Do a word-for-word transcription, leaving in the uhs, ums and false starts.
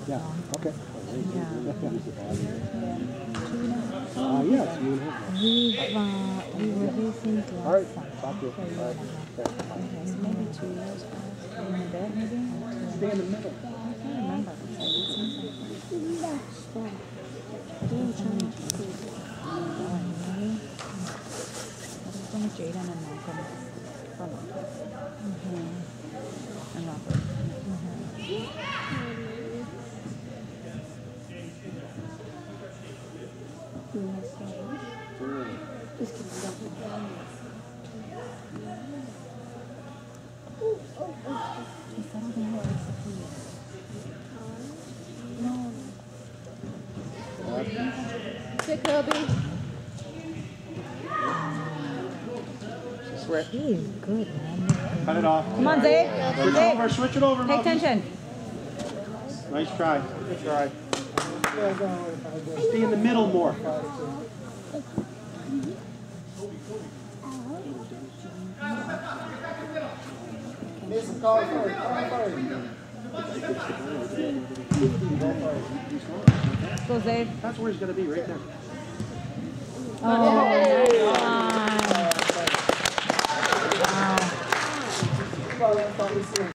Yeah, okay. Yeah. Uh, yes, you and him. We uh, we were racing All right, last summer. talk to you. For a year All right. and a half. Okay. Okay, so maybe two years past. In a bit, maybe. Or two and a Stay in the half. middle. I can't remember. It's like it seems like it's only going, maybe. But it's only Jaden and Malcolm from Malcolm. Mm-hmm. And Robert. Mm-hmm. Sit, Kobe. Sweat. He's good, man. Cut it off. Come on, Zay. Switch Zay. over, switch it over, Pay Mom. attention. Nice try. Good try. Stay in the middle more. Go, Zay. That's where he's going to be, right there. Oh.